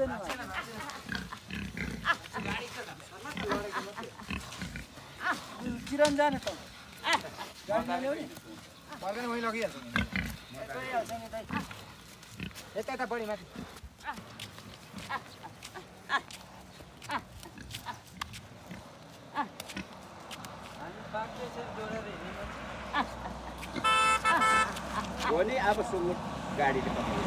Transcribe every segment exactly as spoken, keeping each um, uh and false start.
भाग्दैन चिरन जाने त गाडी ल्याउने फर्कने वही लगिहाल्छ नि यता यता बढी माथि हो नि अब सुँगुर गाडीले पकाउँछ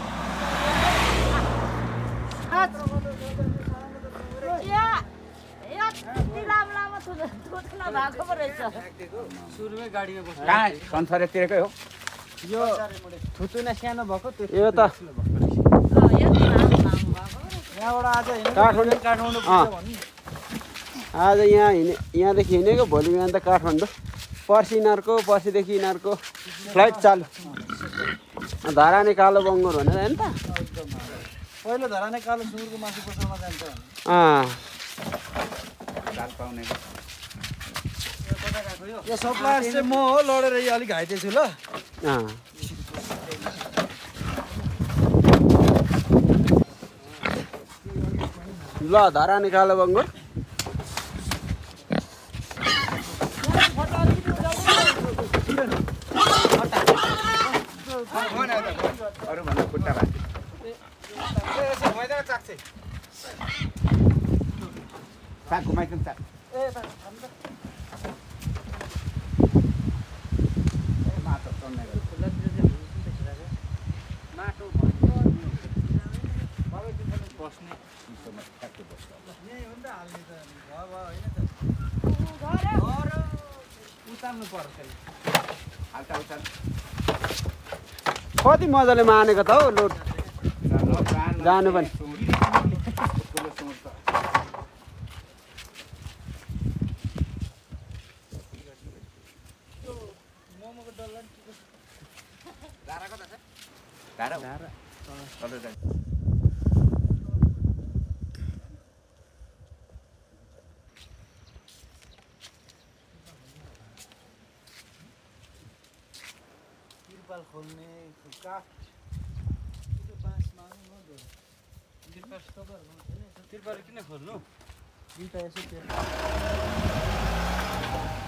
सुरुमै गाडीमा बस्छ कहाँ संसारतिरकै हो यो थुतुना सानो भएको त्यो यो त यहाँबाट आज काठमाडौँ काठमाडौँ अँ। आज यहाँ हिँडे यहाँदेखि हिँडेको भोलि बिहान त काठमाडौँ पर्सि यिनीहरूको पर्सिदेखि यिनीहरूको फ्लाइट चालु धराने कालो बङ्गुर भनेर होइन त पहिलो धराने कालो सुँगुरको मासु पसलमा जान्छ अँ यो सप्लायर चाहिँ म हो लडेर यो अलिक घाइते छु ल अँ ल धराने कालो बङ्गुर अरू भन्दा खुट्टा भाँच्यो साग घुमाइदिउँ साग माटो उतार्नु पर्छ कति मजाले मानेको त हौ लोड जानु पनि तिरपाल खोल्ने काठ त्यो बाँसमा तिरपाल तिरपाल किन खोल्नु दुईटा यसो